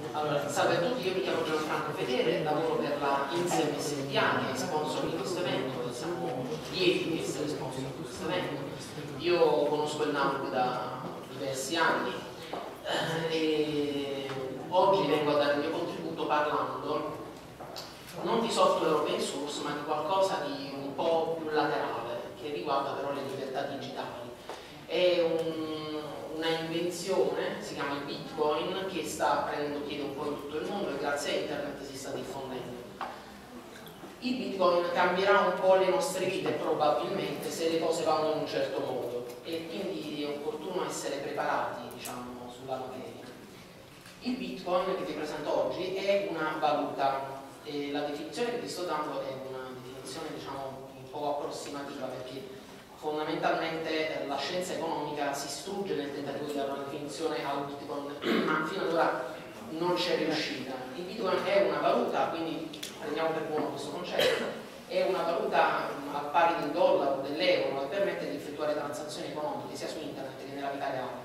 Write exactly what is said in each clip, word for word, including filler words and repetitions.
Allora, salve a tutti, io mi chiamo Gianfranco Fedele, lavoro per la Insieme S D A che è sponsor di questo evento, siamo lieti di essere sponsor di questo evento. Io conosco il NAMC da diversi anni e oggi vengo a dare il mio contributo parlando non di software open source ma di qualcosa di un po' più laterale che riguarda però le libertà digitali. È un, una invenzione, si chiama il Bitcoin, che sta prendendo piede un po' in tutto il mondo e grazie a internet si sta diffondendo. Il Bitcoin cambierà un po' le nostre vite probabilmente se le cose vanno in un certo modo e quindi è opportuno essere preparati, diciamo, sulla materia. Il Bitcoin che vi presento oggi è una valuta e la definizione che vi sto dando è una definizione, diciamo, un po' approssimativa perché fondamentalmente la scienza economica si strugge nel tentativo di dare una definizione al Bitcoin, ma fino ad ora non c'è riuscita. Il Bitcoin è una valuta, quindi prendiamo per buono questo concetto, è una valuta al pari del dollaro, dell'euro, che permette di effettuare transazioni economiche sia su internet che nella vita reale.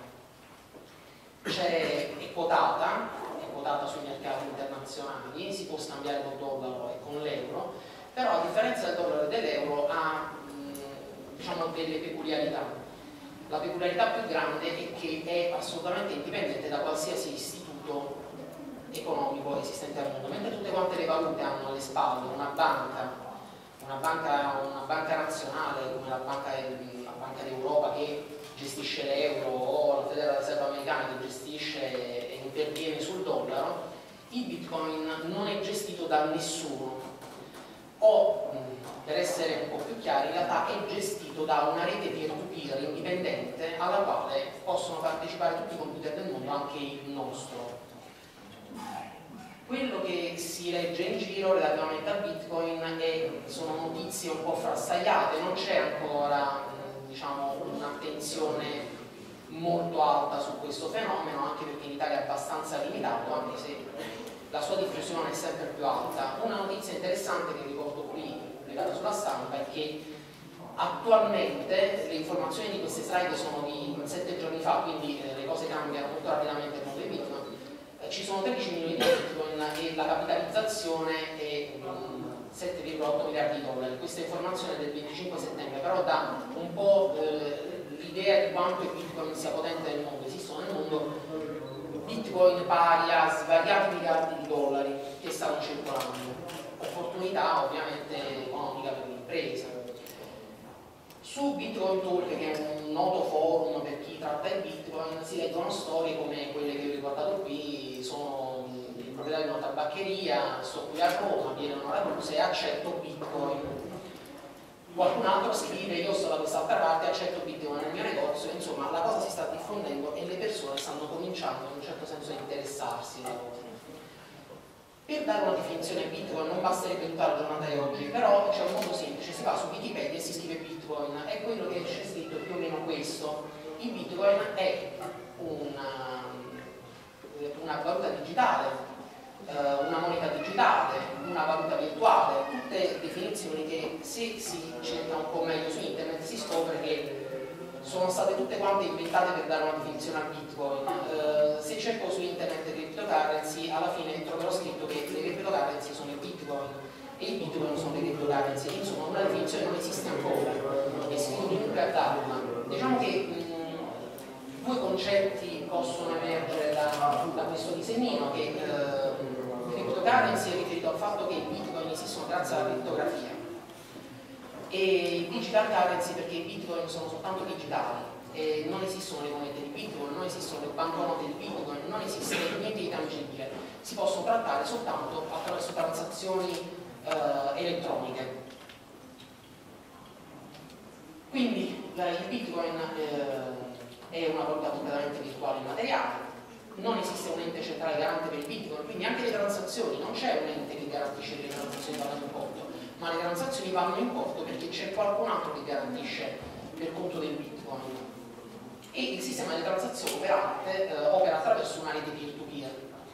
C'è, è quotata, è quotata sui mercati internazionali, si può scambiare col dollaro e con l'euro, però a differenza del dollaro e dell'euro ha diciamo delle peculiarità. La peculiarità più grande è che è assolutamente indipendente da qualsiasi istituto economico esistente al mondo, mentre tutte quante le valute hanno alle spalle una banca, una banca, una banca nazionale come la Banca, la banca d'Europa che gestisce l'euro o la Federal Reserve americana che gestisce e interviene sul dollaro, il Bitcoin non è gestito da nessuno o, per essere un po' più chiari, in realtà è gestito da una rete peer-to-peer indipendente alla quale possono partecipare tutti i computer del mondo, anche il nostro. Quello che si legge in giro relativamente al Bitcoin è, sono notizie un po' frastagliate, non c'è ancora diciamo, un'attenzione molto alta su questo fenomeno, anche perché in Italia è abbastanza limitato, anche se la sua diffusione è sempre più alta. Una notizia interessante che riporto qui legata sulla stampa è che attualmente le informazioni di queste slide sono di sette giorni fa, quindi eh, le cose cambiano molto rapidamente con le Bitcoin. Eh, ci sono tredici milioni di Bitcoin e la capitalizzazione è um, sette virgola otto miliardi di dollari. Questa informazione è del venticinque settembre, però dà un po' eh, l'idea di quanto il Bitcoin sia potente nel mondo. Esistono nel mondo Bitcoin pari a svariati miliardi di dollari che stanno circolando. Opportunità ovviamente economica per l'impresa. Su Bitcoin Talk, che è un noto forum per chi tratta il Bitcoin, si leggono storie come quelle che vi ho ricordato qui. Sono il proprietario di una tabaccheria, sto qui a Roma, viene una Ragusa e accetto Bitcoin. Qualcun altro scrive, io sto da quest'altra parte, accetto Bitcoin nel mio negozio. Insomma, la cosa si sta diffondendo e le persone stanno cominciando in un certo senso a interessarsi alla cosa. Per dare una definizione a Bitcoin non basterebbe tutta la giornata di oggi, però c'è un modo semplice, si va su Wikipedia e si scrive Bitcoin, e quello che c'è scritto è più o meno questo. Il Bitcoin è una, una valuta digitale, una moneta digitale, una valuta virtuale, tutte definizioni che se si cerca un po' meglio su internet si scopre che sono state tutte quante inventate per dare una definizione al Bitcoin. Uh, se cerco su internet cryptocurrency, alla fine troverò scritto che le cryptocurrency sono il Bitcoin e i Bitcoin sono le cryptocurrency. Insomma, una definizione non esiste ancora e si chiunque a darla. Diciamo che mh, due concetti possono emergere da, da questo disegnino, che uh, cryptocurrency è riferito al fatto che i Bitcoin esistono grazie alla crittografia, e digital currency perché i Bitcoin sono soltanto digitali e non esistono le monete di Bitcoin, non esistono le banconote di Bitcoin, non esiste niente di tangibile, si possono trattare soltanto attraverso transazioni eh, elettroniche. Quindi il Bitcoin eh, è una valuta completamente virtuale e immateriale, non esiste un ente centrale garante per il Bitcoin, quindi anche le transazioni, non c'è un ente che garantisce che le transazioni vadano in porto, ma le transazioni vanno in porto perché c'è qualcun altro che garantisce per conto del Bitcoin. E il sistema di transazioni operante eh, opera attraverso una rete peer-to-peer.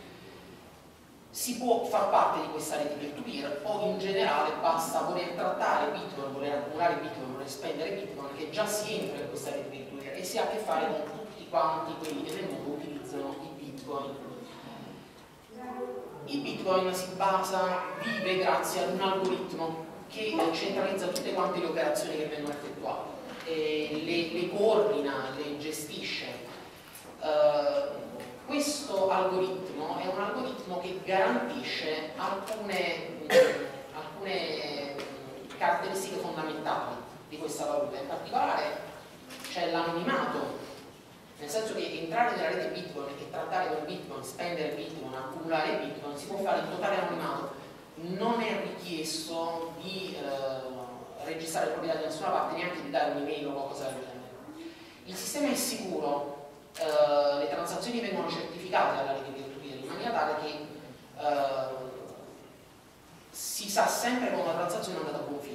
Si può far parte di questa rete peer-to-peer o in generale basta voler trattare Bitcoin, voler accumulare Bitcoin, voler spendere Bitcoin, che già si entra in questa rete peer-to-peer e si ha a che fare con tutti quanti quelli che nel mondo utilizzano i Bitcoin. il Bitcoin si basa, vive grazie ad un algoritmo che centralizza tutte quante le operazioni che vengono effettuate, e le, le coordina, le gestisce. Uh, questo algoritmo è un algoritmo che garantisce alcune, alcune caratteristiche fondamentali di questa valuta. In particolare c'è l'anonimato, nel senso che entrare nella rete Bitcoin e trattare con Bitcoin, spendere Bitcoin, accumulare Bitcoin si può fare in totale anonimato. Non è richiesto di eh, registrare le proprietà da nessuna parte, neanche di dare un'email o qualcosa del genere. Il sistema è sicuro, eh, le transazioni vengono certificate dalla rete peer-to-peer in maniera tale che eh, si sa sempre che una transazione è andata a buon fine.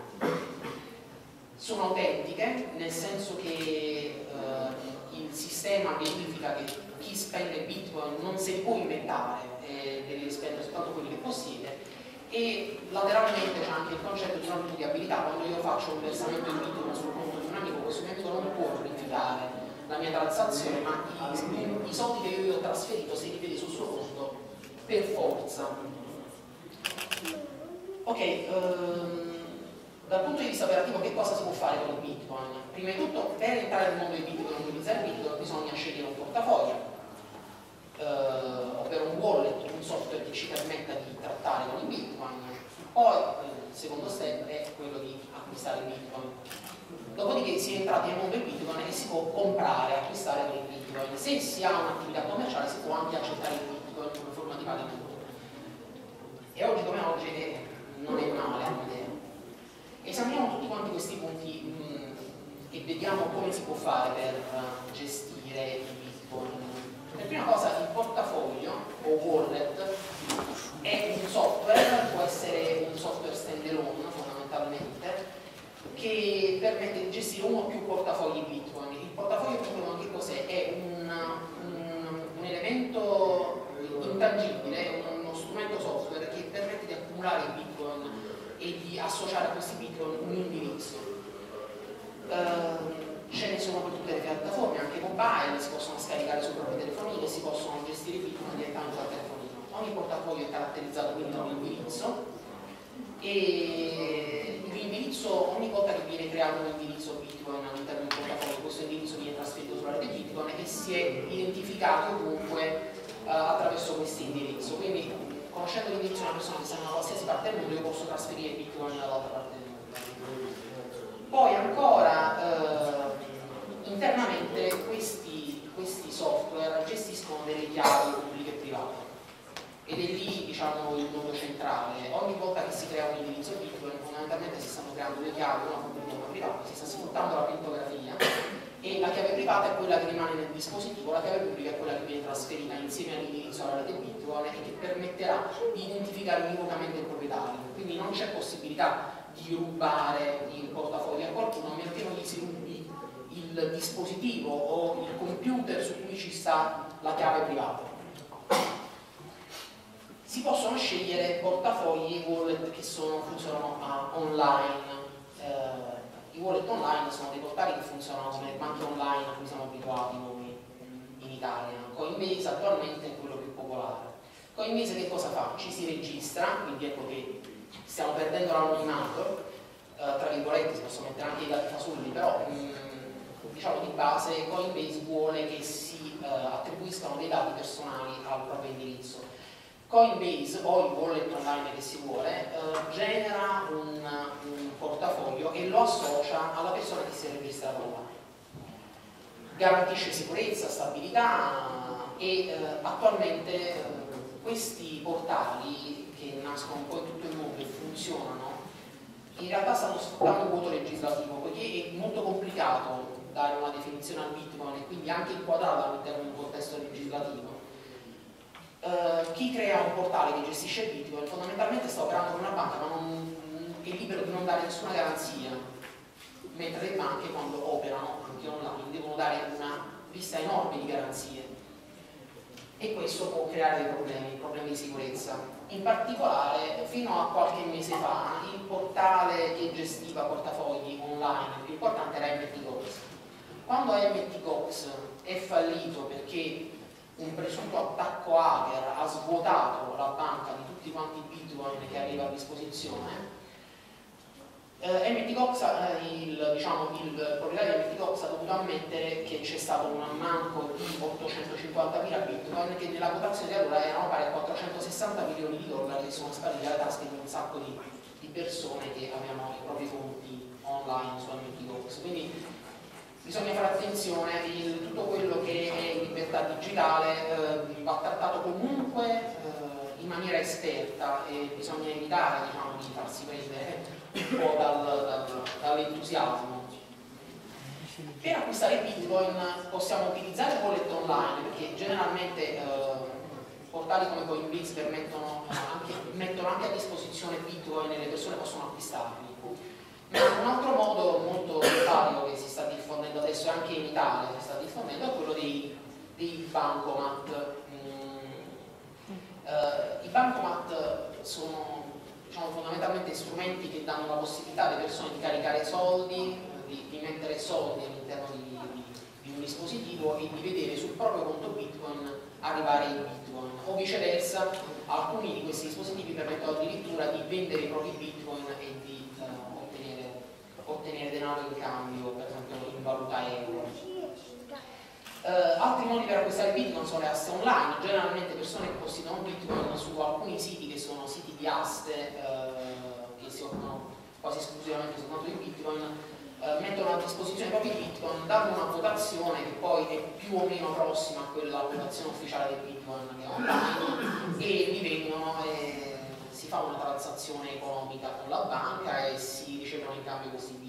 Sono autentiche, nel senso che eh, il sistema verifica che chi spende Bitcoin non se li può inventare, eh, deve spendere soltanto quelli che possiede, e lateralmente c'è anche il concetto di una abilità. Quando io faccio un versamento di Bitcoin sul conto di un amico, questo mio amico non può verificare la mia transazione, ma i, i soldi che io ho trasferito si rivede sul suo conto per forza. Ok, um, dal punto di vista operativo che cosa si può fare con il Bitcoin? Prima di tutto, per entrare nel mondo del Bitcoin e utilizzare il Bitcoin bisogna scegliere un portafoglio, eh, ovvero un wallet, un software che ci permetta di trattare con il Bitcoin. Poi il secondo step è quello di acquistare il Bitcoin. Dopodiché si è entrati nel mondo del Bitcoin e si può comprare, acquistare con il Bitcoin. Se si ha un'attività commerciale si può anche accettare il Bitcoin come forma di pagamento. E oggi come oggi eh, non è male l'idea. Esaminiamo tutti quanti questi punti mh, e vediamo come si può fare per uh, gestire il Bitcoin. Per prima cosa, il portafoglio o wallet è un software, può essere un software stand-alone fondamentalmente, che permette di gestire uno o più portafogli Bitcoin. Il portafoglio Bitcoin che cos'è? È un, un, un elemento intangibile, uno strumento software che permette di accumulare i Bitcoin e di associare a questi Bitcoin un indirizzo. Uh, ce ne sono per tutte le piattaforme, anche mobile, si possono scaricare sui propri telefonini e si possono gestire i Bitcoin direttamente dal telefonino. Ogni portafoglio è caratterizzato quindi da un indirizzo e l'indirizzo, ogni volta che viene creato un indirizzo Bitcoin all'interno del portafoglio, questo indirizzo viene trasferito sulla rete Bitcoin e si è identificato comunque uh, attraverso questo indirizzo. Quindi, conoscendo l'indirizzo di una persona che sta in qualsiasi parte del mondo, io posso trasferire Bitcoin dall'altra parte del mondo. Poi ancora eh, internamente questi, questi software gestiscono delle chiavi pubbliche e private, ed è lì, diciamo, il nodo centrale. Ogni volta che si crea un indirizzo Bitcoin, fondamentalmente si stanno creando due chiavi, una pubblica e una privata, si sta sfruttando la crittografia, e la chiave privata è quella che rimane nel dispositivo, la chiave pubblica è quella che viene trasferita insieme all'indirizzo alla rete Bitcoin e che permetterà di identificare univocamente il proprietario. Quindi non c'è possibilità di rubare il portafoglio a qualcuno, a meno che non gli si rubi il dispositivo o il computer su cui ci sta la chiave privata. Si possono scegliere portafogli e wallet che sono, funzionano uh, online. Uh, I wallet online sono dei portali che funzionano come le banche online a cui siamo abituati noi in Italia. Coinbase attualmente è quello più popolare. Coinbase che cosa fa? Ci si registra, quindi ecco che stiamo perdendo l'anonimato, eh, tra virgolette, si possono mettere anche i dati fasulli, però mh, diciamo di base Coinbase vuole che si eh, attribuiscano dei dati personali al proprio indirizzo. Coinbase o il wallet online che si vuole eh, genera un, un portafoglio e lo associa alla persona che si è registrata online. Garantisce sicurezza, stabilità e eh, attualmente eh, questi portali che nascono un po' in tutto il mondo e funzionano, in realtà stanno sfruttando un vuoto legislativo, poiché è molto complicato dare una definizione al Bitcoin e quindi anche inquadrato all'interno di un contesto legislativo. Uh, chi crea un portale che gestisce il Bitcoin fondamentalmente sta operando con una banca, ma non, è libero di non dare nessuna garanzia, mentre le banche, quando operano anche online, devono dare una lista enorme di garanzie, e questo può creare dei problemi, problemi di sicurezza. In particolare, fino a qualche mese fa, il portale che gestiva portafogli online più importante era M T Gox. Quando M T Gox è fallito perché un presunto attacco hacker ha svuotato la banca di tutti quanti i bitcoin che aveva a disposizione, eh, M T Gox, eh, il, diciamo, il proprietario di M T Gox ha dovuto ammettere che c'è stato un ammanco di ottocentocinquantamila bitcoin che nella quotazione di allora erano pari a quattrocentosessanta milioni di dollari che sono spariti dalle tasche di un sacco di, di persone che avevano i propri conti online su M T Gox. Quindi bisogna fare attenzione, il, tutto quello che è libertà digitale eh, va trattato comunque eh, in maniera esperta e bisogna evitare, diciamo, di farsi prendere un po' dal, dal, dall'entusiasmo. Per acquistare Bitcoin possiamo utilizzare wallet online, perché generalmente eh, portali come Coinbase permettono anche, mettono anche a disposizione Bitcoin e le persone possono acquistarli. Ma un altro modo molto valido che si sta diffondendo adesso, anche in Italia si sta diffondendo, è quello dei, dei bancomat. Mm, eh, I bancomat sono, diciamo, fondamentalmente strumenti che danno la possibilità alle persone di caricare soldi, di, di mettere soldi all'interno di, di, di un dispositivo e di vedere sul proprio conto Bitcoin arrivare in Bitcoin, o viceversa alcuni di questi dispositivi permettono addirittura di vendere i propri Bitcoin e di ottenere denaro in cambio, per esempio in valuta euro. Eh, altri modi per acquistare Bitcoin sono le aste online. Generalmente persone che possiedono Bitcoin su alcuni siti che sono siti di aste eh, che si occupano quasi esclusivamente soltanto di Bitcoin, eh, mettono a disposizione i propri Bitcoin, danno una quotazione che poi è più o meno prossima a quella quotazione ufficiale del Bitcoin che è online, e li vendono e si fa una transazione economica con la banca e si ricevono in cambio questi Bitcoin.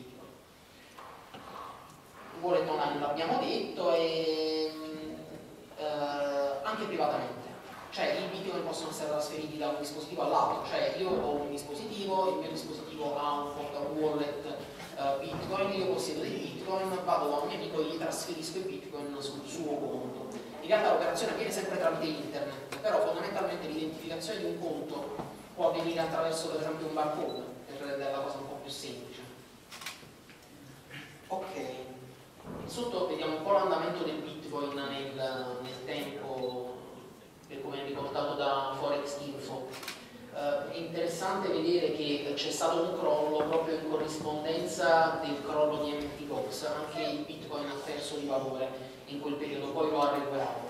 Il wallet online l'abbiamo detto, e eh, anche privatamente, cioè i Bitcoin possono essere trasferiti da un dispositivo all'altro, cioè io ho un dispositivo, il mio dispositivo ha un, un wallet eh, Bitcoin, io possiedo dei Bitcoin, vado da un mio amico e gli trasferisco i Bitcoin sul suo conto. In realtà l'operazione avviene sempre tramite internet, però fondamentalmente l'identificazione di un conto può avvenire attraverso per esempio un barcode, per rendere la cosa un po' più semplice. Ok, sotto vediamo un po' l'andamento del Bitcoin nel, nel tempo, per come è riportato da Forex Info. Uh, è interessante vedere che c'è stato un crollo proprio in corrispondenza del crollo di M T Gox, anche il Bitcoin ha perso di valore in quel periodo, poi lo ha recuperato.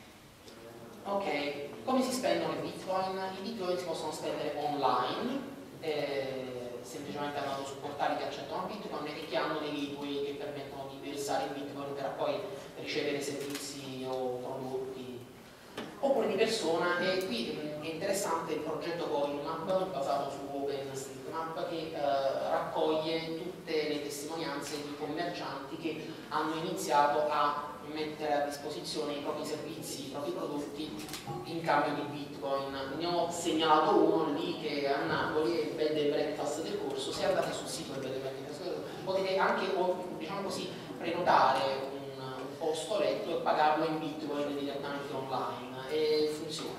Ok, come si spendono i Bitcoin? I Bitcoin si possono spendere online, eh, semplicemente andando su portali che accettano Bitcoin e che hanno dei gateway che permettono di versare il Bitcoin per poi ricevere servizi o prodotti, oppure di persona. E qui mh, è interessante il progetto CoinMap basato su OpenStreetMap che eh, raccoglie tutte le testimonianze di commercianti che hanno iniziato a mettere a disposizione i propri servizi, i propri prodotti in cambio di Bitcoin. Ne ho segnalato uno lì che è a Napoli, è il bed and breakfast del corso. Se andate sul sito del bed and breakfast potete anche, diciamo così, prenotare un, un posto letto e pagarlo in Bitcoin direttamente online, e funziona.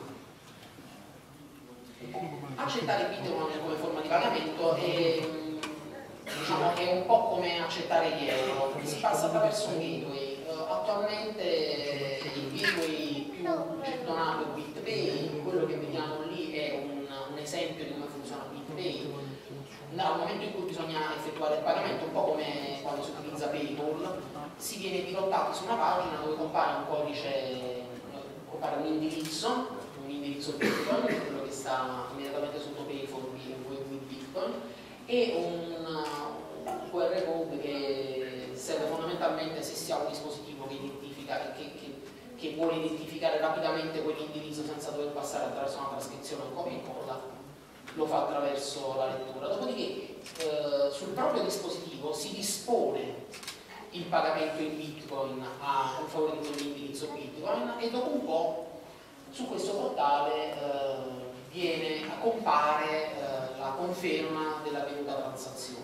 Accettare Bitcoin come forma di pagamento è, diciamo, è un po' come accettare gli euro, si passa attraverso un gateway. Attualmente il gateway più gettonato è BitPay, quello che vediamo lì è un, un esempio di come funziona BitPay. Dal momento in cui bisogna effettuare il pagamento, un po' come quando si utilizza PayPal, si viene dirottati su una pagina dove compare un codice, compare un indirizzo, un indirizzo Bitcoin, che è quello che sta immediatamente sotto PayPal with Bitcoin, e un, un Q R code che serve fondamentalmente se si ha un dispositivo che identifica, che, che, che vuole identificare rapidamente quell'indirizzo senza dover passare attraverso una trascrizione o copia e incolla, lo fa attraverso la lettura. Dopodiché eh, sul proprio dispositivo si dispone il pagamento in Bitcoin a un favore di quell'indirizzo Bitcoin, e dopo un po' su questo portale eh, viene a compare eh, la conferma dell'avvenuta transazione.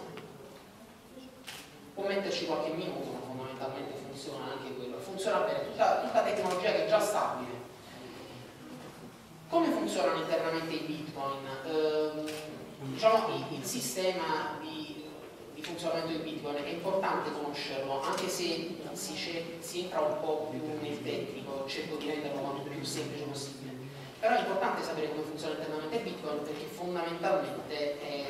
Può metterci qualche minuto, ma fondamentalmente funziona anche quello. Funziona bene, tutta, tutta tecnologia che è già stabile. Come funzionano internamente i Bitcoin? Eh, diciamo, il, il sistema di, di di funzionamento di Bitcoin, è importante conoscerlo, anche se si, si entra un po' più nel tecnico, cerco di renderlo quanto più semplice possibile. Però è importante sapere come funziona internamente Bitcoin, perché fondamentalmente è,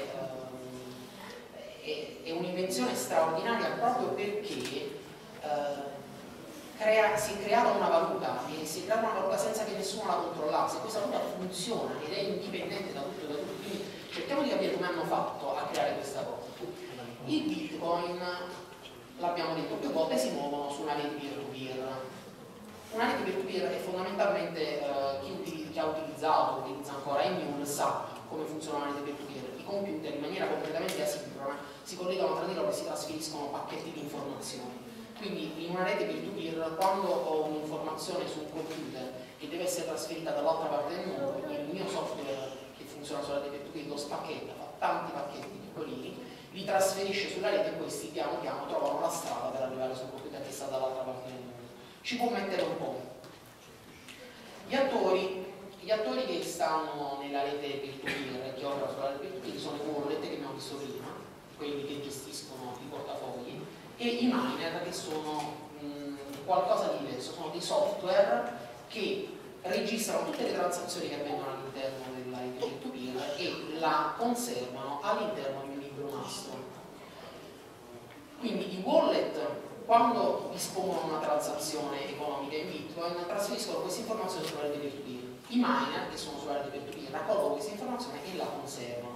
è, è un'invenzione straordinaria proprio perché eh, crea, si è creata una valuta, e si è creata una valuta senza che nessuno la controllasse. Questa valuta funziona ed è indipendente da tutto e da tutti, quindi cerchiamo di capire come hanno fatto a creare questa cosa. I Bitcoin, l'abbiamo detto più volte, si muovono su una rete peer-to-peer. Una rete peer-to-peer è fondamentalmente eh, chi, chi ha utilizzato, utilizza ancora Emule, sa come funziona una rete peer-to-peer. I computer in maniera completamente asincrona si collegano tra di loro e si trasferiscono pacchetti di informazioni. Quindi in una rete peer-to-peer, quando ho un'informazione su un computer che deve essere trasferita dall'altra parte del mondo, il mio software che funziona sulla rete peer-to-peer lo spacchetto, fa tanti pacchetti piccolini, li trasferisce sulla rete e questi piano piano trovano la strada per arrivare sul computer che sta dall'altra parte del mondo. Ci può mettere un po'. Gli attori, gli attori che stanno nella rete peer-to-peer e che operano sulla rete peer-to-peer sono i wallet che abbiamo visto prima, quelli che gestiscono i portafogli, e i miner, che sono mh, qualcosa di diverso, sono dei software che registrano tutte le transazioni che avvengono all'interno della rete peer-to-peer e la conservano all'interno di un libro mastro. Quindi i wallet, quando dispongono una transazione economica in Bitcoin, trasferiscono queste informazioni sulla rete peer-to-peer. I miner, che sono sulla rete peer-to-peer, raccolgono queste informazioni e la conservano.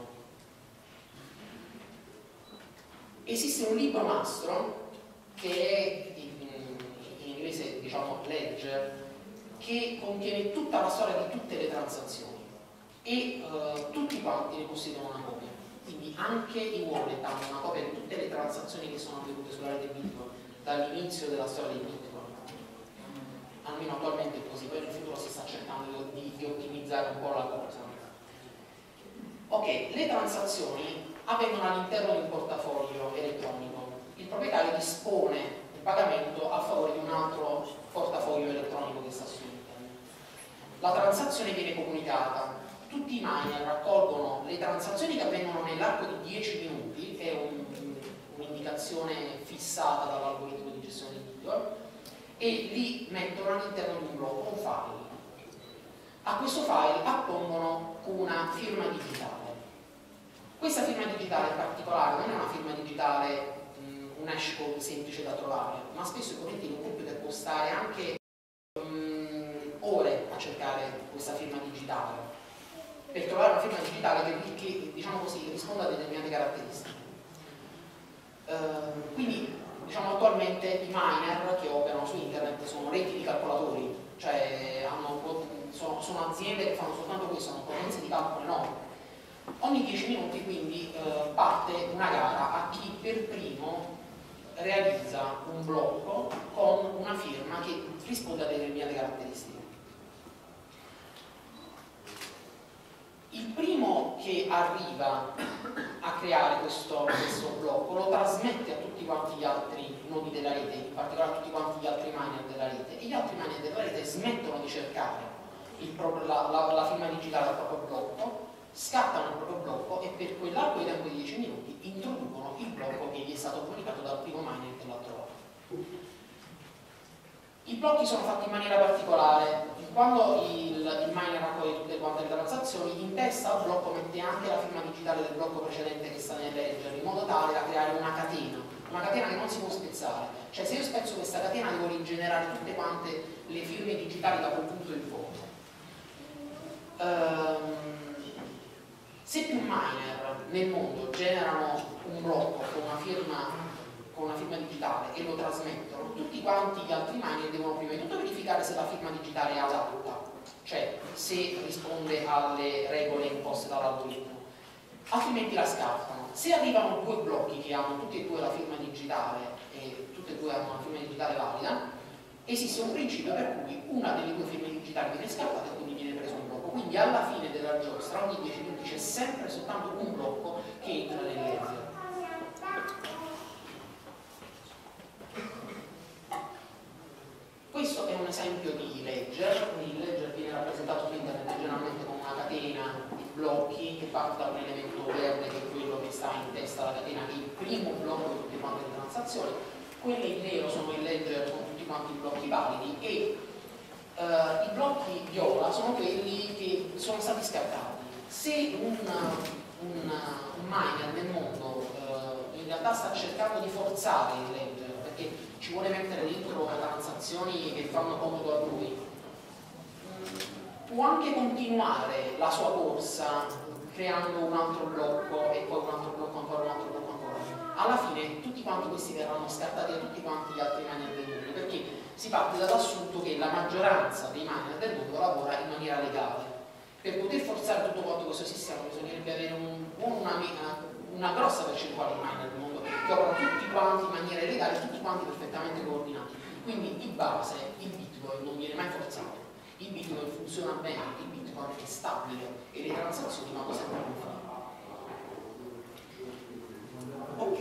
Esiste un libro mastro che è in, in inglese diciamo ledger, che contiene tutta la storia di tutte le transazioni e uh, tutti quanti ne possiedono una copia. Quindi anche i wallet hanno una copia di tutte le transazioni che sono avvenute sulla rete Bitcoin dall'inizio della storia di Bitcoin. Almeno attualmente è così, poi nel futuro si sta cercando di, di ottimizzare un po' la cosa. Ok, le transazioni avvengono all'interno di un portafoglio elettronico. Il proprietario dispone il pagamento a favore di un altro portafoglio elettronico che sta su internet. La transazione viene comunicata, tutti i miner raccolgono le transazioni che avvengono nell'arco di dieci minuti, è un'indicazione un fissata dall'algoritmo di gestione di Bitcoin, e li mettono all'interno di un blocco, un file. A questo file appongono una firma digitale. Questa firma digitale in particolare non è una firma digitale, mh, un hash code semplice da trovare, ma spesso e volentieri un computer può stare anche mh, ore a cercare questa firma digitale, per trovare una firma digitale che, che diciamo così, risponda a determinate caratteristiche. Uh, quindi diciamo attualmente i miner che operano su internet sono reti di calcolatori, cioè hanno, sono, sono aziende che fanno soltanto questo, hanno potenze di calcolo enormi. Ogni dieci minuti quindi eh, parte una gara a chi per primo realizza un blocco con una firma che risponde a determinate caratteristiche. Il primo che arriva a creare questo, questo blocco lo trasmette a tutti quanti gli altri nodi della rete, in particolare a tutti quanti gli altri miner della rete, e gli altri miner della rete smettono di cercare il proprio, la, la, la firma digitale del proprio blocco, scattano il proprio blocco e per quell'arco di tempo di dieci minuti introducono il blocco che gli è stato comunicato dal primo miner che l'ha trovato. I blocchi sono fatti in maniera particolare. Quando il, il miner raccoglie tutte quante le transazioni, in testa al blocco mette anche la firma digitale del blocco precedente che sta nel ledger, in modo tale da creare una catena, una catena che non si può spezzare. Cioè se io spezzo questa catena devo rigenerare tutte quante le firme digitali da quel punto in fondo. Um, Se più miner nel mondo generano un blocco con una firma, con una firma digitale e lo trasmettono, tutti quanti gli altri miner devono prima di tutto verificare se la firma digitale è adatta, cioè se risponde alle regole imposte dall'algoritmo, altrimenti la scartano. Se arrivano due blocchi che hanno tutti e due la firma digitale e tutti e due hanno una firma digitale valida, esiste un principio per cui una delle due firme digitali viene scartata e quindi viene preso un blocco. Quindi alla fine della giostra, ogni dieci minuti c'è sempre soltanto un blocco che entra nel ledger. Questo è un esempio di ledger. Il ledger viene rappresentato su internet generalmente con una catena di blocchi che parte da un elemento verde che è quello che sta in testa alla catena, che è il primo blocco di tutte quante le transazioni, quelle in nero sono il ledger con tutti quanti i blocchi validi e uh, i blocchi viola sono quelli che sono stati scartati. Se un, un, un miner nel mondo uh, in realtà sta cercando di forzare il ledger perché ci vuole mettere dentro transazioni che fanno comodo a lui, può anche continuare la sua corsa creando un altro blocco e poi un altro blocco ancora, un altro blocco ancora. Alla fine tutti quanti questi verranno scartati da tutti quanti gli altri miner del mondo, perché si parte dall'assunto che la maggioranza dei miner del mondo lavora in maniera legale. Per poter forzare tutto quanto questo sistema bisognerebbe avere un, una, una grossa percentuale di miner del mondo che operano tutti quanti in maniera illegale, tutti quanti perfettamente coordinati. Quindi di base il Bitcoin non viene mai forzato. Il Bitcoin funziona bene, il Bitcoin è stabile e le transazioni vanno sempre più facili. Ok.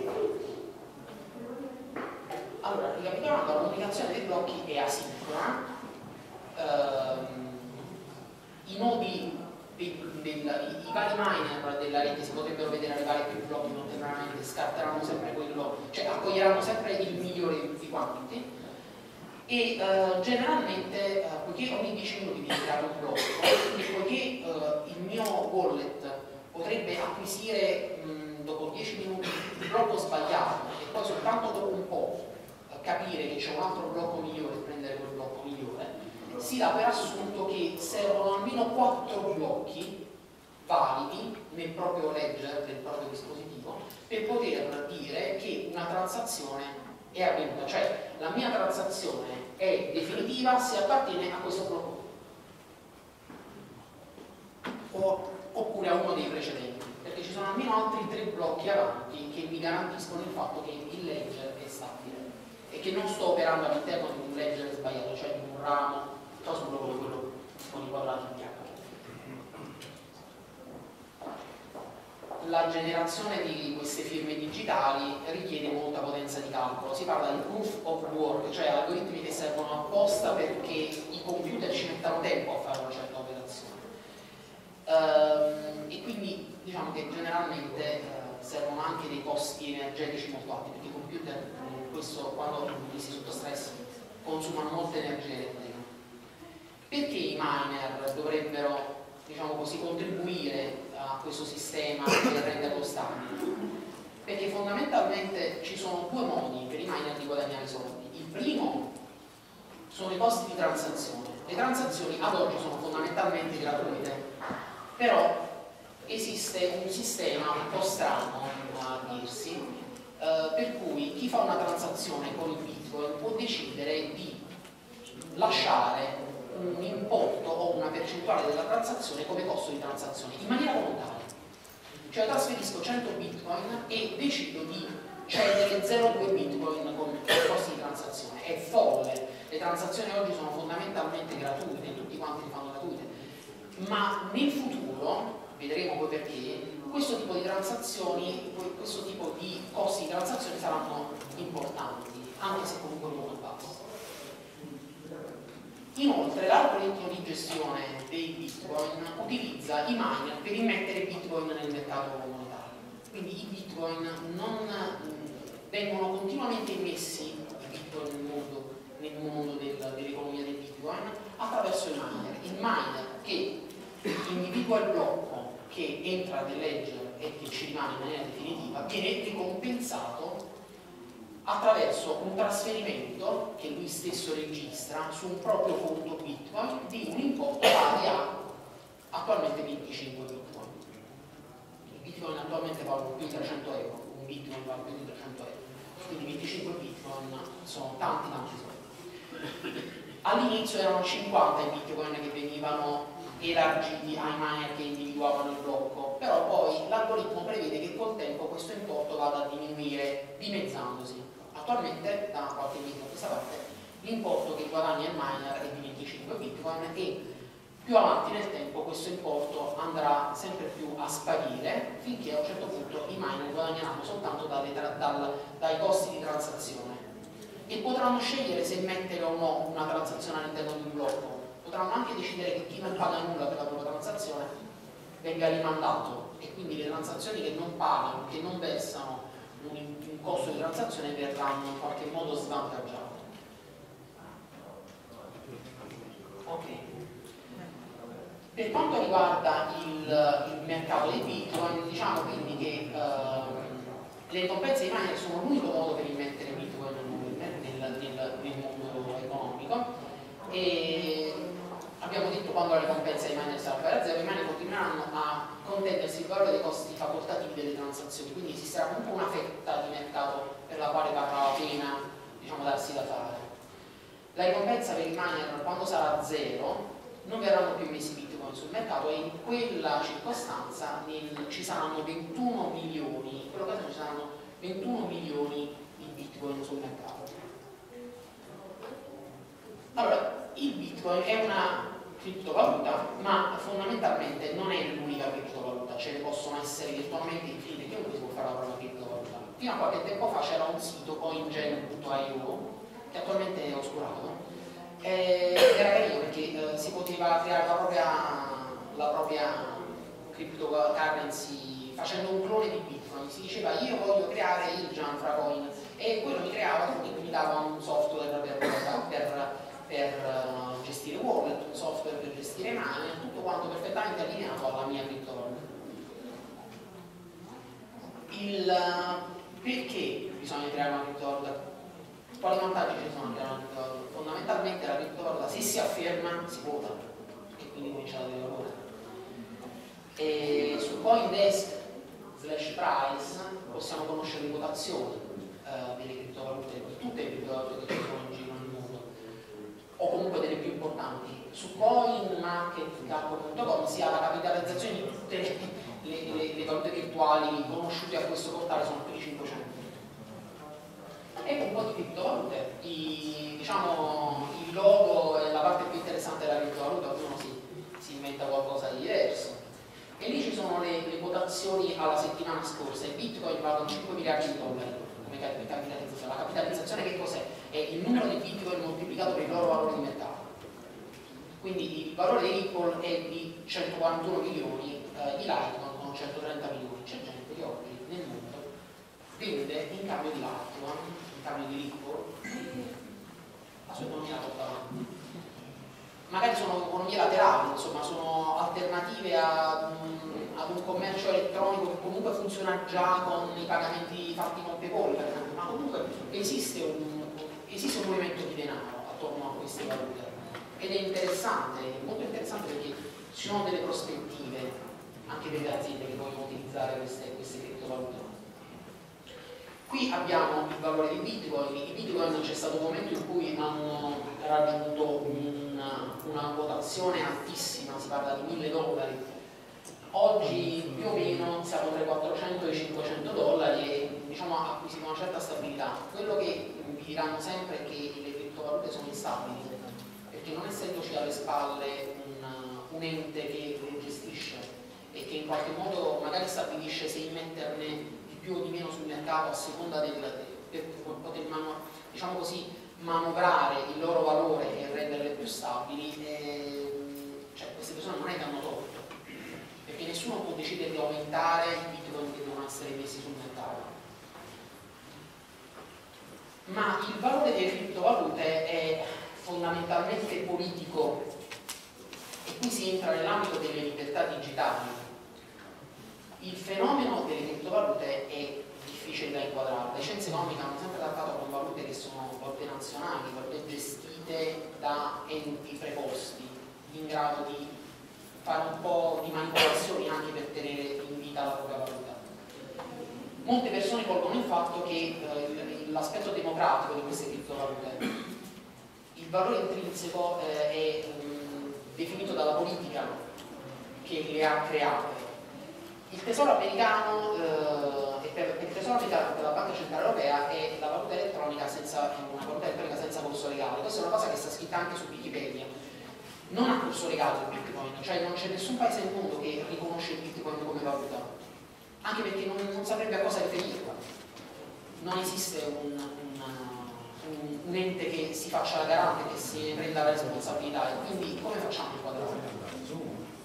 Allora, ricapitolando, la comunicazione dei blocchi è asincrona. Ehm, I nodi, dei, del, i, i vari miner della rete si potrebbero vedere arrivare più blocchi contemporaneamente, scarteranno sempre quello, cioè accoglieranno sempre il migliore di tutti quanti. E uh, generalmente, uh, poiché ogni dieci minuti viene creato un blocco e poiché uh, il mio wallet potrebbe acquisire mh, dopo dieci minuti il blocco sbagliato e poi soltanto dopo un po' uh, capire che c'è un altro blocco migliore e prendere quel blocco migliore, si dà per assunto che servono almeno quattro blocchi validi nel proprio ledger del proprio dispositivo per poter dire che una transazione è avvenuta, cioè la mia transazione è definitiva se appartiene a questo blocco o, oppure a uno dei precedenti, perché ci sono almeno altri tre blocchi avanti che mi garantiscono il fatto che il ledger è stabile e che non sto operando all'interno di un ledger sbagliato, cioè di un ramo, so solo come quello con i quadrati in bianco. La generazione di queste firme digitali richiede molta potenza di calcolo. Si parla di proof of work, cioè algoritmi che servono apposta perché i computer ci mettano tempo a fare una certa operazione. Ehm, e quindi diciamo che generalmente eh, servono anche dei costi energetici molto alti, perché i computer, eh, questo, quando messi sotto stress, consumano molta energia elettrica. Perché i miner dovrebbero, diciamo così, contribuire a questo sistema per renderlo stabile? Perché fondamentalmente ci sono due modi per i miner di guadagnare soldi. Il primo sono i costi di transazione. Le transazioni ad oggi sono fondamentalmente gratuite, però esiste un sistema un po' strano a dirsi, eh, per cui chi fa una transazione con il Bitcoin può decidere di lasciare un importo o una percentuale della transazione come costo di transazione in maniera volontaria. Cioè trasferisco cento bitcoin e decido di cedere zero virgola due bitcoin come costi di transazione. È folle, le transazioni oggi sono fondamentalmente gratuite, tutti quanti le fanno gratuite, ma nel futuro, vedremo poi perché, questo tipo di transazioni, questo tipo di costi di transazione saranno importanti, anche se comunque molto bassi. Inoltre l'algoritmo di gestione dei bitcoin utilizza i miner per immettere bitcoin nel mercato monetario. Quindi i bitcoin non vengono continuamente immessi i bitcoin nel mondo, nel mondo del, dell'economia del bitcoin attraverso il miner. Il miner che individua il blocco che entra nel ledger e che ci rimane in maniera definitiva viene ricompensato attraverso un trasferimento che lui stesso registra su un proprio conto Bitcoin di un importo pari a attualmente venticinque Bitcoin. Il Bitcoin attualmente vale più di trecento euro, un Bitcoin vale più di trecento euro, quindi venticinque Bitcoin sono tanti tanti soldi. All'inizio erano cinquanta i Bitcoin che venivano elargiti ai miner che individuavano il blocco, però poi l'algoritmo prevede che col tempo questo importo vada a diminuire dimezzandosi. Attualmente, da qualche mese a questa parte, l'importo che guadagna il miner è di venticinque bitcoin e più avanti nel tempo questo importo andrà sempre più a sparire finché a un certo punto i miner guadagneranno soltanto dalle dal, dai costi di transazione e potranno scegliere se mettere o no una transazione all'interno di un blocco. Potranno anche decidere che chi non paga nulla per la propria transazione venga rimandato e quindi le transazioni che non pagano, che non versano un, un costo di transazione verranno in qualche modo svantaggiate. Ok. Per quanto riguarda il, il mercato dei bitcoin, diciamo quindi che ehm, le ricompense di miner sono l'unico modo per immettere bitcoin nel, nel, nel, nel mondo economico, e abbiamo detto quando la ricompensa dei miner sarà pari a zero, i miner continueranno a contendersi il valore dei costi facoltativi delle transazioni, quindi esisterà comunque una fetta di mercato per la quale varrà la pena, diciamo, darsi da fare. La ricompensa per i miner quando sarà zero non verranno più emessi bitcoin sul mercato, e in quella circostanza nel, ci saranno ventuno milioni, in quell'occasione ci saranno ventuno milioni di bitcoin sul mercato. Allora, il bitcoin è una criptovaluta, ma fondamentalmente non è l'unica criptovaluta, ce ne possono essere virtualmente infinite, chiunque si può fare la propria criptovaluta. Fino a qualche tempo fa c'era un sito coingen punto i o che attualmente è oscurato. Eh, era carino perché eh, si poteva creare la propria, la propria cryptocurrency facendo un clone di bitcoin. Si diceva io voglio creare il Janfracoin, e quello mi creava tutto e mi dava un software per, per, per uh, gestire wallet, un software per gestire mani, tutto quanto perfettamente allineato alla mia criptovaluta. Il uh, perché bisogna creare una criptovaluta? Quali vantaggi ci sono a creare una criptovaluta? Fondamentalmente la criptovaluta, se si afferma, si vota e quindi comincia a avere valore. E su Coindesk slash price possiamo conoscere le votazioni eh, delle criptovalute, di tutte le criptovalute che ci sono in giro nel mondo, o comunque delle più importanti. Su coin market cap punto com si ha la capitalizzazione di tutte le, le, le, le valute virtuali conosciute a questo portale, sono più di cinquecento. E un po' di criptovalute, I, diciamo, il logo è la parte più interessante della criptovaluta, ognuno si, si inventa qualcosa di diverso. E lì ci sono le, le votazioni alla settimana scorsa. Il bitcoin vale cinque miliardi di dollari come capitalizzazione. La capitalizzazione che cos'è? È il numero di bitcoin moltiplicato per il loro valore di mercato. Quindi il valore di Ripple è di centoquarantuno milioni, eh, di Litecoin con centotrenta milioni. C'è gente che oggi nel mondo vende in cambio di Litecoin, in cambio di Ripple, la sua economia porta avanti. Magari sono economie laterali, insomma, sono alternative a, um, ad un commercio elettronico che comunque funziona già con i pagamenti fatti con PayPal, per esempio, ma comunque esiste un, esiste un movimento di denaro attorno a queste valute, ed è interessante, è molto interessante perché ci sono delle prospettive anche per le aziende che vogliono utilizzare queste, queste criptovalute. Qui abbiamo il valore di Bitcoin. I Bitcoin c'è stato un momento in cui hanno raggiunto una, una quotazione altissima, si parla di mille dollari. Oggi più o meno siamo tra i quattrocento e i cinquecento dollari e diciamo ha acquisito una certa stabilità. Quello che vi diranno sempre è che le criptovalute sono instabili, perché non essendoci alle spalle un, un ente che le gestisce e che in qualche modo magari stabilisce se immetterne più o di meno sul mercato a seconda del, per poter manu, diciamo così, manovrare il loro valore e renderle più stabili, e, cioè queste persone non è che hanno torto, perché nessuno può decidere di aumentare i bitcoin che devono essere messi sul mercato. Ma il valore delle criptovalute è fondamentalmente politico, e qui si entra nell'ambito delle libertà digitali. Il fenomeno delle criptovalute è difficile da inquadrare. Le scienze economiche hanno sempre trattato con valute che sono valute nazionali, valute gestite da enti preposti, in grado di fare un po' di manipolazioni anche per tenere in vita la propria valuta. Molte persone colgono il fatto che eh, l'aspetto democratico di queste criptovalute, il valore intrinseco eh, è um, definito dalla politica che le ha create. Il tesoro americano eh, e per, per il tesoro americano per la Banca Centrale Europea è la valuta elettronica senza una valuta elettronica senza corso legale. Questa è una cosa che sta scritta anche su Wikipedia. Non ha corso legale il Bitcoin, cioè non c'è nessun paese al mondo che riconosce il Bitcoin come valuta, anche perché non, non saprebbe a cosa riferirla. Non esiste un, un, un, un ente che si faccia la garante, che si prenda la responsabilità, e quindi come facciamo a inquadrarlo?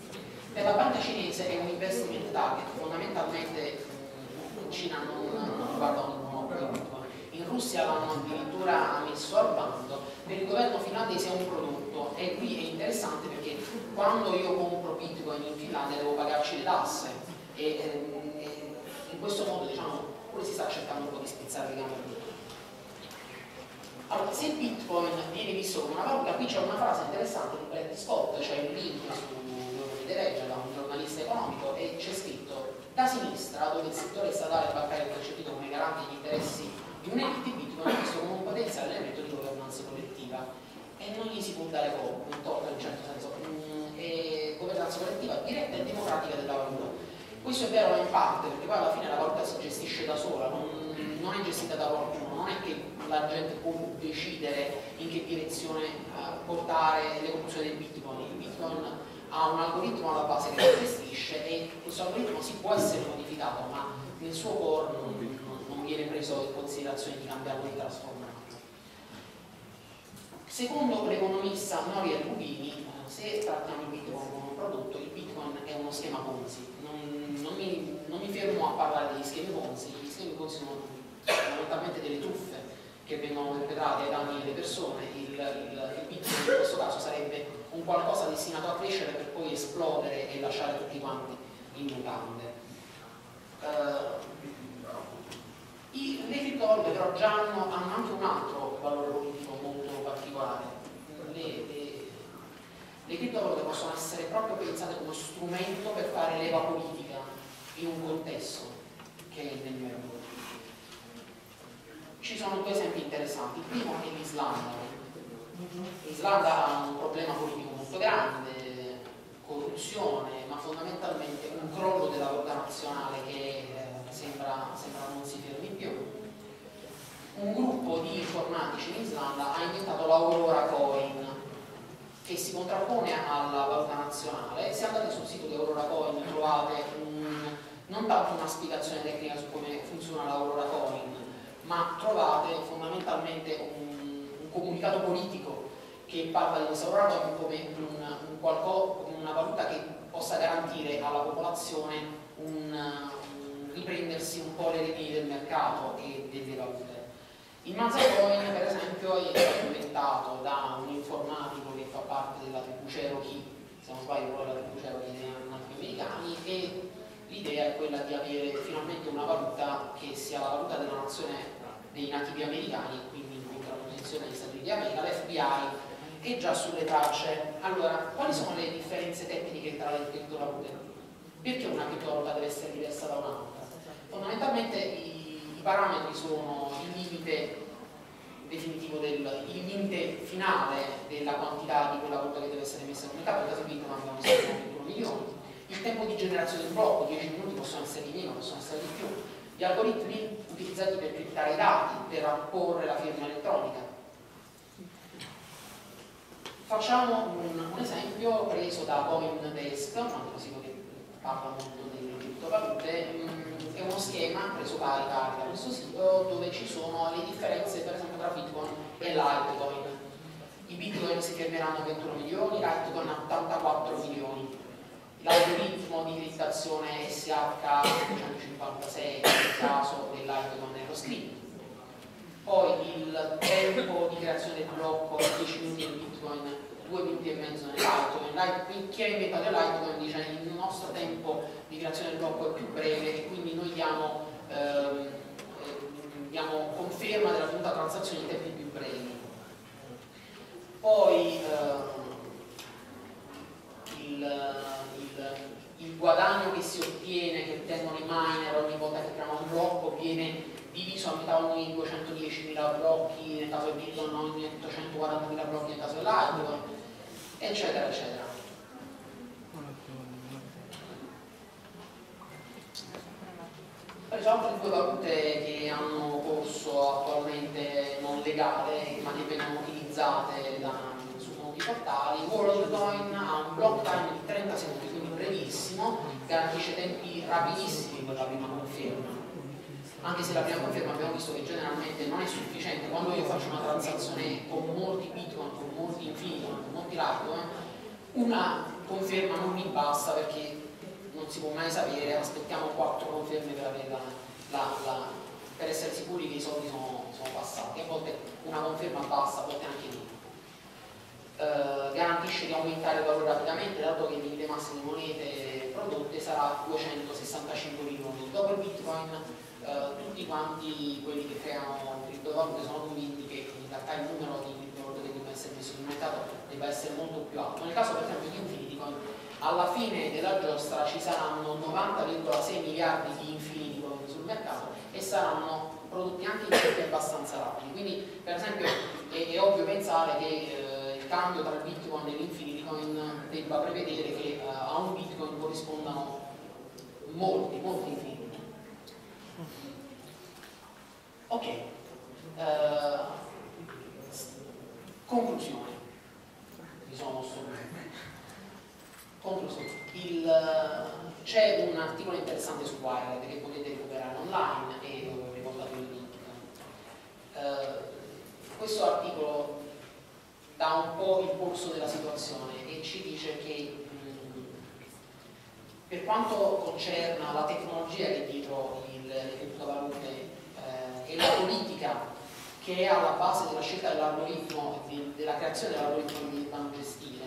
Per la banca cinese è un investment target, fondamentalmente in Cina non, non guardano il monopolio, in Russia l'hanno addirittura messo al bando, per il governo finlandese è un prodotto, e qui è interessante perché quando io compro Bitcoin in Finlandia devo pagarci le tasse e, e in questo modo diciamo pure si sta cercando un po' di spizzare le gambe. Allora, se il Bitcoin viene visto come una valuta, qui c'è una frase interessante di Bradley Scott, c'è un link su dove legge da un giornalista economico e c'è scritto: da sinistra, dove il settore statale e bancario è percepito come garante degli interessi di un'elite, Bitcoin è visto come un potenziale elemento di governanza collettiva e non gli si può dare torto in certo senso. Mm, è governanza collettiva diretta e democratica della valuta. Questo è vero in parte, perché poi alla fine la valuta si gestisce da sola, non, non è gestita da qualcuno, non è che la gente può decidere in che direzione uh, portare l'evoluzione del Bitcoin. Il Bitcoin ha un algoritmo alla base che lo gestisce e questo algoritmo si può essere modificato, ma nel suo core non, non, non viene preso in considerazione di cambiarlo, di trasformarlo. Secondo l'economista Nouriel Roubini, se trattiamo il Bitcoin come un prodotto, il Bitcoin è uno schema Ponzi. Non, non, mi, non mi fermo a parlare degli schemi Ponzi, gli schemi Ponzi sono fondamentalmente delle truffe che vengono perpetrate ai danni delle persone. Il, il, il Bitcoin in questo caso sarebbe un qualcosa destinato a crescere per poi esplodere e lasciare tutti quanti in mutande. Uh, i, le criptovalute però già hanno, hanno anche un altro valore politico molto particolare. Le, le, le criptovalute possono essere proprio pensate come strumento per fare leva politica in un contesto che è nel mondo. Ci sono due esempi interessanti. Il primo è l'Islanda. L'Islanda ha un problema politico molto grande, corruzione, ma fondamentalmente un crollo della valuta nazionale che eh, sembra, sembra non si fermi più. Un gruppo di informatici in Islanda ha inventato l'Aurora Coin, che si contrappone alla valuta nazionale. Se andate sul sito di Aurora Coin trovate un, non tanto una spiegazione tecnica su come funziona l'Aurora Coin, ma trovate fondamentalmente un, un comunicato politico che parla di questo Aurora Coin come un, un qualco, una valuta che possa garantire alla popolazione un, un riprendersi un po' le redini del mercato e delle valute. Il Mazacoin, per esempio, è stato inventato da un informatico che fa parte della tribù Cherokee, se non sbaglio quella della tribù Cherokee dei nativi americani, e l'idea è quella di avere finalmente una valuta che sia la valuta della nazione dei nativi americani, quindi in contrapposizione agli Stati Uniti d'America. L'F B I è già sulle tracce. Allora, quali sono le differenze tecniche tra le criptovalute? Perché una criptovaluta deve essere diversa da un'altra? Fondamentalmente i I parametri sono il limite definitivo, del, il limite finale della quantità di quella valuta che deve essere messa nel mercato. In caso di Bitcoin abbiamo messo ventuno milioni. Il tempo di generazione del blocco, dieci minuti, possono essere di meno, possono essere di più. Gli algoritmi utilizzati per criptare i dati, per apporre la firma elettronica. Facciamo un, un esempio preso da CoinDesk, un altro sito che parla molto delle criptovalute. È uno schema preso carica da questo sito dove ci sono le differenze per esempio tra Bitcoin e Litecoin. I Bitcoin si fermeranno a ventuno milioni, Litecoin a ottantaquattro milioni. L'algoritmo di criptazione S H duecentocinquantasei nel caso del Litecoin è lo scritto. Poi il tempo di creazione del blocco è dieci minuti nel Bitcoin, due minuti e mezzo nel Litecoin. Chi ha inventato il Litecoin dice che il nostro tempo di creazione del blocco è più breve e quindi noi diamo, ehm, diamo conferma della venuta transazione in tempi più brevi. Poi ehm, il, il, il guadagno che si ottiene, che ottengono i miner ogni volta che creano un blocco, viene diviso a metà ogni duecentodiecimila blocchi nel caso del Bitcoin, ogni ottocentoquarantamila blocchi nel caso dell'Altcoin, eccetera eccetera. Preso altre due valute che hanno corso attualmente non legale ma che vengono utilizzate da, su molti portali. WorldCoin ha un block time di trenta secondi, quindi brevissimo, garantisce tempi rapidissimi per la prima conferma. Anche se la prima conferma abbiamo visto che generalmente non è sufficiente. Quando io faccio una transazione con molti bitcoin, con molti infinity, con molti litecoin, una conferma non mi basta perché non si può mai sapere, aspettiamo quattro conferme per, avere la, la, la, per essere sicuri che i soldi sono, sono passati. A volte una conferma basta, a volte anche no. Uh, garantisce di aumentare il valore rapidamente, dato che il limite massimo di monete prodotte sarà duecentosessantacinque milioni. Dopo il Bitcoin uh, tutti quanti quelli che creano criptovalute sono convinti che in realtà il numero di criptovalute che debba essere messo sul mercato debba essere molto più alto. Nel caso per esempio di Infinity Coin, alla fine della giostra ci saranno novanta virgola sei miliardi di Infinity Coin sul mercato e saranno prodotti anche in tempi abbastanza rapidi. Quindi per esempio è, è ovvio pensare che eh, il cambio tra il Bitcoin e l'Infinity Coin debba prevedere che eh, a un Bitcoin corrispondano molti, molti Infinity Coin. Ok, uh, conclusione. Mi sono mosso conclusione. C'è un articolo interessante su Wired che potete recuperare online e ho riportato il link. Uh, questo articolo dà un po' il polso della situazione e ci dice che mh, per quanto concerna la tecnologia che è dietro il, le criptovalute eh, e la politica che è alla base della scelta dell'algoritmo, di, della creazione dell'algoritmo che vanno gestire,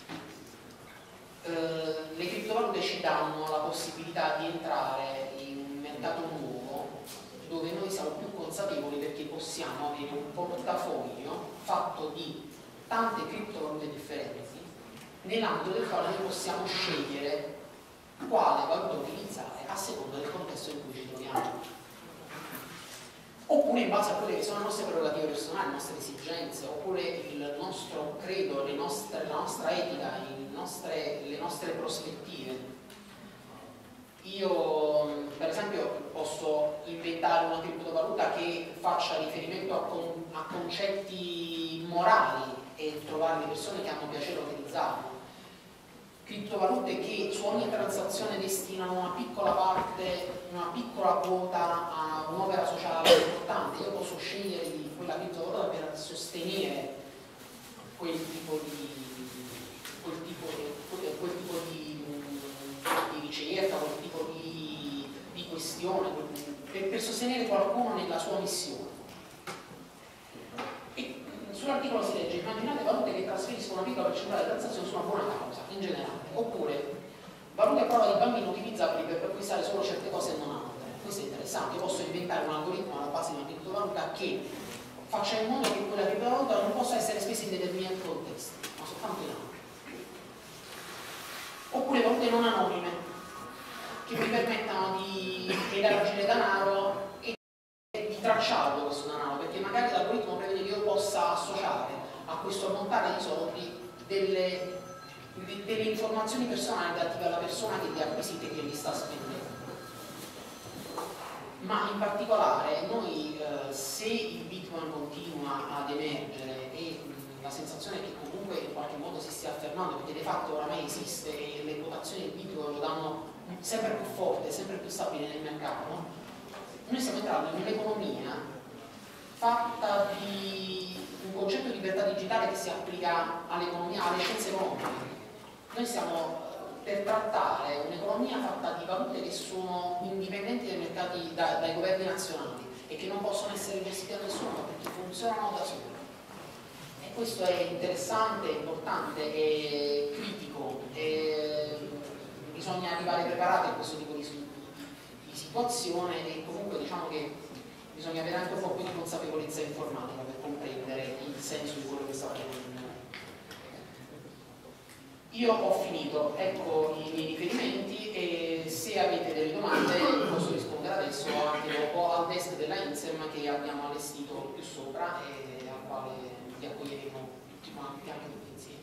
eh, le criptovalute ci danno la possibilità di entrare in un mercato nuovo dove noi siamo più consapevoli perché possiamo avere un portafoglio fatto di tante criptovalute differenti nell'ambito del quale noi possiamo scegliere quale valuta utilizzare a seconda del contesto in cui ci troviamo, oppure in base a quelle che sono le nostre prerogative personali, le nostre esigenze, oppure il nostro credo, le nostre, la nostra etica, nostre, le nostre prospettive. Io per esempio posso inventare una criptovaluta che faccia riferimento a, con, a concetti morali e trovare le persone che hanno piacere a utilizzarlo. Criptovalute che su ogni transazione destinano una piccola parte, una piccola quota a un'opera sociale importante. Io posso scegliere di quella criptovaluta per sostenere quel tipo di, quel tipo, quel, quel tipo di, di ricerca, quel tipo di, di questione, per, per sostenere qualcuno nella sua missione. Sull'articolo si legge: immaginate valute che trasferiscono una piccola percentuale di transazioni su una buona causa, in generale, oppure valute a prova di bambino utilizzabili per acquistare solo certe cose e non altre. Questo è interessante. Io posso inventare un algoritmo alla base di una criptovaluta che faccia in modo che quella criptovaluta non possa essere spesa in determinati contesti, ma soltanto in altri. Oppure valute non anonime che mi permettano di elargire denaro e di tracciarlo questo denaro, perché magari l'algoritmo prevede che io possa associare a questo ammontare di soldi delle, de, delle informazioni personali relative alla persona che li ha acquisiti e che li sta spendendo. Ma in particolare noi eh, se il Bitcoin continua ad emergere e mh, la sensazione è che comunque in qualche modo si stia affermando, perché di fatto oramai esiste e le quotazioni del Bitcoin lo danno sempre più forte, sempre più stabile nel mercato, noi stiamo entrando in un'economia fatta di un concetto di libertà digitale che si applica all'economia, alle scienze economiche. Noi stiamo per trattare un'economia fatta di valute che sono indipendenti dai mercati, da, dai governi nazionali e che non possono essere gestite da nessuno perché funzionano da soli. E questo è interessante, importante, è critico, e bisogna arrivare preparati a questo tipo di, di situazione e comunque diciamo che bisogna avere anche un po' più di consapevolezza informatica per comprendere il senso di quello che sta accadendo. Io ho finito, ecco i miei riferimenti e se avete delle domande posso rispondere adesso o anche dopo al desk della INSERM che abbiamo allestito più sopra e al quale vi accoglieremo tutti quanti, anche tutti insieme.